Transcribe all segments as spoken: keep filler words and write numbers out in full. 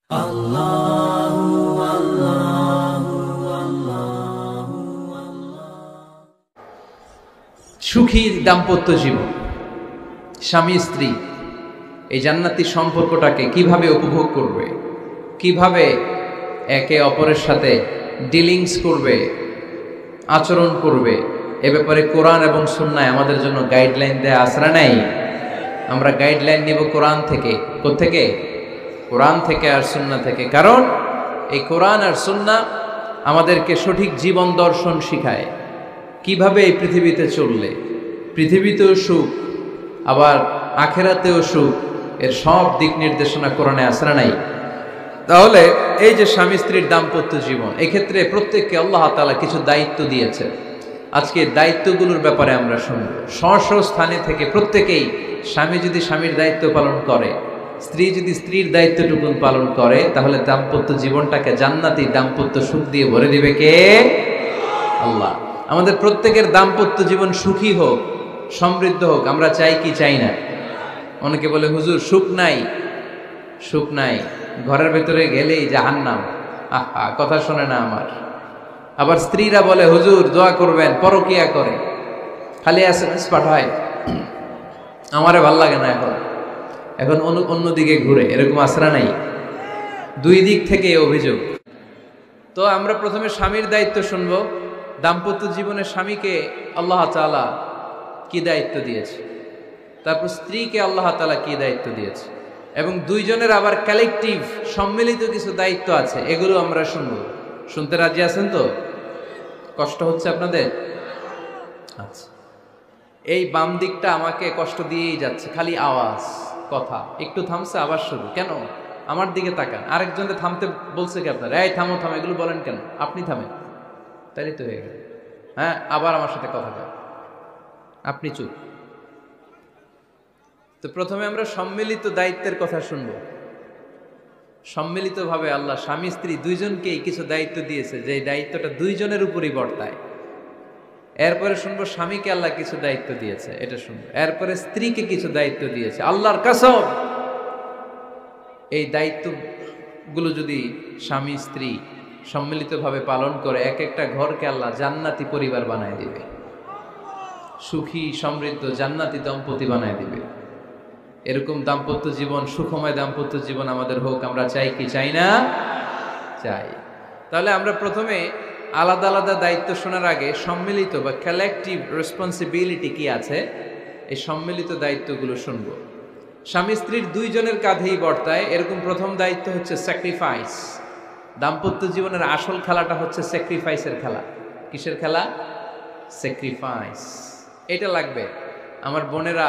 সুখী দাম্পত্য জীবন, স্বামী স্ত্রী এই জান্নাতি সম্পর্কটাকে কিভাবে উপভোগ করবে, কিভাবে একে অপরের সাথে ডিলিংস করবে, আচরণ করবে, এ ব্যাপারে কোরআন এবং সুন্নায় আমাদের জন্য গাইডলাইন দেয়া আসরা নাই। আমরা গাইডলাইন নিব কোরআন থেকে। কোত্থেকে? কোরআন থেকে আর সুন্নাহ থেকে। কারণ এই কোরআন আর সুন্নাহ আমাদেরকে সঠিক জীবন দর্শন শিখায়, কিভাবে এই পৃথিবীতে চললে পৃথিবীতেও সুখ আবার আখেরাতেও সুখ, এর সব দিক নির্দেশনা কোরআনে আসরা নাই। তাহলে এই যে স্বামী স্ত্রীর দাম্পত্য জীবন, এক্ষেত্রে প্রত্যেককে আল্লাহ তাআলা কিছু দায়িত্ব দিয়েছে। আজকে দায়িত্বগুলোর ব্যাপারে আমরা শুনব। স্ব স্ব স্থানে থেকে প্রত্যেকেই, স্বামী যদি স্বামীর দায়িত্ব পালন করে, স্ত্রী যদি স্ত্রীর দায়িত্বটুকুন পালন করে, তাহলে দাম্পত্য জীবনটাকে জান্নাতি দাম্পত্য সুখ দিয়ে ভরে দিবে কে? আল্লাহ। আমাদের প্রত্যেকের দাম্পত্য জীবন সুখী হোক, সমৃদ্ধ হোক, আমরা চাই কি চাই না? অনেকে বলে হুজুর সুখ নাই, সুখ নাই, ঘরের ভেতরে গেলেই জাহান্নাম। আহা, কথা শোনে না আমার। আবার স্ত্রীরা বলে হুজুর দোয়া করবেন, পরকিয়া করে, খালি এসএমএস পাঠায়, আমারে ভাল লাগে না, এখন এখন অন্যদিকে ঘুরে, এরকম আসরা নাই। দুই দিক থেকে অভিযোগ। তো আমরা প্রথমে স্বামীর দায়িত্ব শুনবো। দাম্পত্য জীবনে স্বামীকে আল্লাহ তাআলা কি দায়িত্ব দিয়েছে, তারপর স্ত্রীকে আল্লাহ তাআলা কি দায়িত্ব দিয়েছে, এবং দুইজনের আবার কালেকটিভ সম্মিলিত কিছু দায়িত্ব আছে, এগুলো আমরা শুনবো। শুনতে রাজি আছেন তো? কষ্ট হচ্ছে আপনাদের? আচ্ছা, এই বাম দিকটা আমাকে কষ্ট দিয়েই যাচ্ছে, খালি আওয়াজ, কথা। একটু থামছে আবার শুরু। কেন? আমার দিকে তাকান। আরেকজনকে থামতে বলছে কি আপনারা? এই থামো থামো, এগুলো বলেন কেন? আপনি থামেন, তাইলে তো হয়ে গেল। হ্যাঁ, আবার আমার সাথে কথা বলেন, আপনি চুপ। তো প্রথমে আমরা সম্মিলিত দায়িত্বের কথা শুনব। সম্মিলিতভাবে আল্লাহ স্বামী স্ত্রী দুইজনকেই কিছু দায়িত্ব দিয়েছে, যে দায়িত্বটা দুইজনের উপরই বর্তায়। এরপরে শুনবো স্বামীকে আল্লাহ কিছু দায়িত্ব দিয়েছে, এটা শুনবো। এরপরে স্ত্রীকে কিছু দায়িত্ব দিয়েছে। আল্লাহর কসম, এই দায়িত্বগুলো যদি স্বামী স্ত্রী সম্মিলিতভাবে পালন করে, এক একটা ঘরকে আল্লাহ জান্নাতি পরিবার বানায় দিবে, সুখী সমৃদ্ধ জান্নাতি দম্পতি বানায় দিবে। এরকম দাম্পত্য জীবন, সুখময় দাম্পত্য জীবন আমাদের হোক। আমরা চাই কি চাই না? চাই। তাহলে আমরা প্রথমে আলাদা আলাদা দায়িত্ব শোনার আগে সম্মিলিত বা কালেকটিভ রেসপন্সিবিলিটি কি আছে, এই সম্মিলিত দায়িত্বগুলো শুনবো। স্বামী স্ত্রীর দুইজনের কাঁধেই বর্তায় এরকম প্রথম দায়িত্ব হচ্ছে স্যাক্রিফাইস। দাম্পত্য জীবনের আসল খেলাটা হচ্ছে স্যাক্রিফাইসের খেলা। কিসের খেলা? স্যাক্রিফাইস। এটা লাগবে। আমার বোনেরা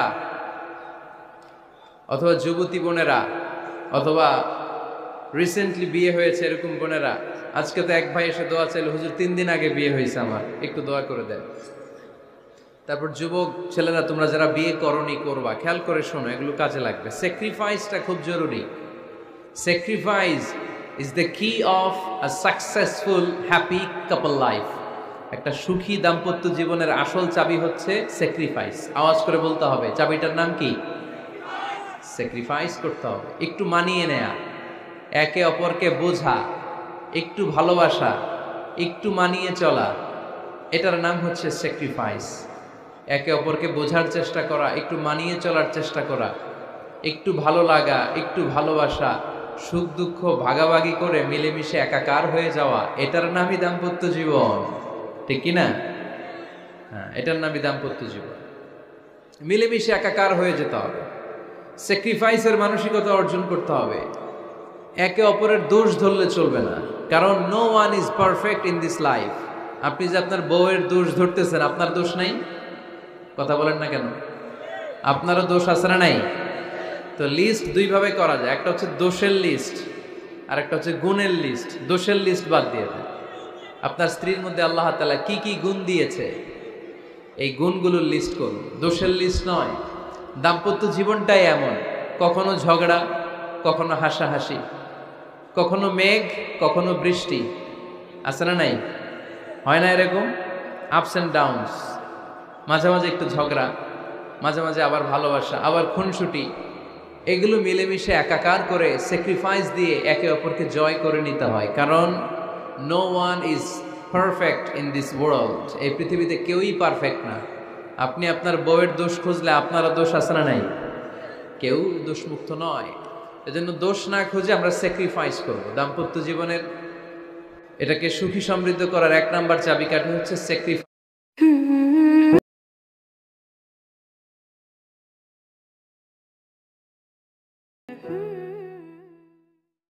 অথবা যুবতী বোনেরা অথবা রিসেন্টলি বিয়ে হয়েছে এরকম বোনেরা, আজকে তো এক ভাই এসে দোয়া চাইল, হুজুর তিন দিন আগে বিয়ে হয়েছে আমার, একটু দোয়া করে দেন। তারপর যুবক ছেলেরা, তোমরা যারা বিয়ে করনি করবা, খেয়াল করে শোনো, এগুলো কাজে লাগবে। স্যাক্রিফাইসটা খুব জরুরি। Sacrifice is the key of a successful happy couple life. একটা সুখী দাম্পত্য জীবনের আসল চাবি হচ্ছে স্যাক্রিফাইস। আওয়াজ করে বলতে হবে, চাবিটার নাম কি? স্যাক্রিফাইস করতে হবে, একটু মানিয়ে নেয়া, একে অপরকে বোঝা, একটু ভালোবাসা, একটু মানিয়ে চলা, এটার নাম হচ্ছে স্যাক্রিফাইস। একে অপরকে বোঝার চেষ্টা করা, একটু মানিয়ে চলার চেষ্টা করা, একটু ভালো লাগা, একটু ভালোবাসা, সুখ দুঃখ ভাগাভাগি করে মিলেমিশে একাকার হয়ে যাওয়া, এটার নামই দাম্পত্য জীবন। ঠিক কিনা? হ্যাঁ, এটার নামই দাম্পত্য জীবন। মিলেমিশে একাকার হয়ে যেতে হবে, স্যাক্রিফাইসের মানসিকতা অর্জন করতে হবে। একে অপরের দোষ ধরলে চলবে না, কারণ no one is perfect in this life. আপনি যে আপনার বউয়ের দোষ ধরতেছেন, আপনার দোষ নাই? কথা বলেন না কেন? আপনারও দোষ আছে না নাই? তো লিস্ট দুইভাবে করা যায়, একটা হচ্ছে দোষের লিস্ট আর একটা হচ্ছে গুণের লিস্ট। দোষের লিস্ট বাদ দিয়ে দেন। আপনার স্ত্রীর মধ্যে আল্লাহ তাআলা কি কি গুণ দিয়েছে, এই গুণগুলোর লিস্ট করুন, দোষের লিস্ট নয়। দাম্পত্য জীবনটাই এমন, কখনো ঝগড়া, কখনো হাসাহাসি, কখনো মেঘ, কখনো বৃষ্টি, আছে না নাই? হয় না এরকম? Ups and downs. মাঝে মাঝে একটু ঝগড়া, মাঝে মাঝে আবার ভালোবাসা, আবার খুনসুটি, এগুলো মিলেমিশে একাকার করে স্যাক্রিফাইস দিয়ে একে অপরকে জয় করে নিতে হয়, কারণ no one is perfect in this world. এই পৃথিবীতে কেউই পারফেক্ট না। আপনি আপনার বউয়ের দোষ খুঁজলে আপনারও দোষ আছে না নাই? কেউ দোষমুক্ত নয়। এজন্য দোষ না খুঁজে আমরা স্যাক্রিফাইস করব। দাম্পত্য জীবনের এটাকে সুখী সমৃদ্ধ করার এক নাম্বার চাবিকাঠি হচ্ছে স্যাক্রিফাইস।